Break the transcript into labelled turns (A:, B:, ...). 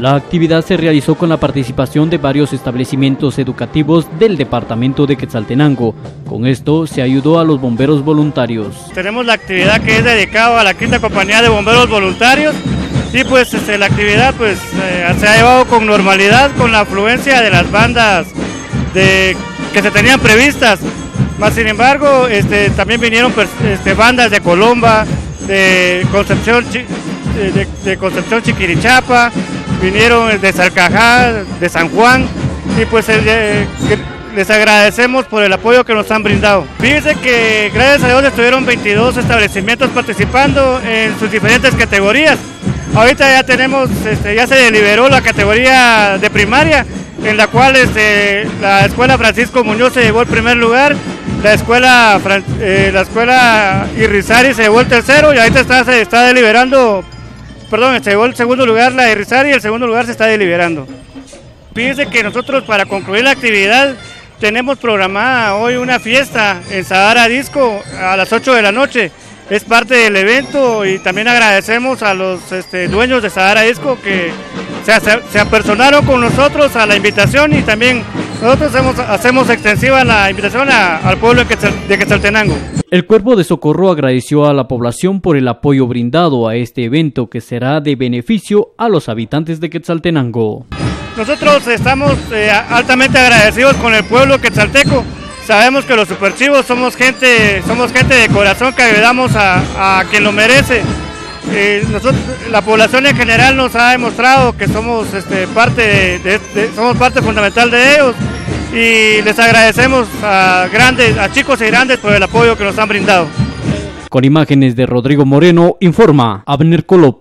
A: La actividad se realizó con la participación de varios establecimientos educativos del departamento de Quetzaltenango. Con esto se ayudó a los bomberos voluntarios.
B: Tenemos la actividad que es dedicada a la quinta compañía de bomberos voluntarios y pues la actividad pues se ha llevado con normalidad, con la afluencia de las bandas que se tenían previstas. Más sin embargo, también vinieron bandas de Colomba, de Concepción Chiquirichapa, vinieron de Salcajá, de San Juan, y pues les agradecemos por el apoyo que nos han brindado. Fíjense que gracias a Dios estuvieron 22 establecimientos participando en sus diferentes categorías. Ahorita ya tenemos, ya se deliberó la categoría de primaria, en la cual la escuela Francisco Muñoz se llevó el primer lugar, la escuela Irrizari se llevó el tercero y ahorita se está deliberando. Se llevó el segundo lugar la de Rizar y el segundo lugar se está deliberando. Fíjense que nosotros para concluir la actividad tenemos programada hoy una fiesta en Sahara Disco a las 8 de la noche. Es parte del evento y también agradecemos a los dueños de Sahara Disco que se apersonaron con nosotros a la invitación y también nosotros hacemos extensiva la invitación al pueblo de Quetzaltenango.
A: El Cuerpo de Socorro agradeció a la población por el apoyo brindado a este evento que será de beneficio a los habitantes de Quetzaltenango.
B: Nosotros estamos altamente agradecidos con el pueblo quetzalteco. Sabemos que los superchivos somos gente de corazón que ayudamos a quien lo merece. La población en general nos ha demostrado que somos somos parte fundamental de ellos y les agradecemos a chicos y grandes por el apoyo que nos han brindado.
A: Con imágenes de Rodrigo Moreno, informa Abner Colop.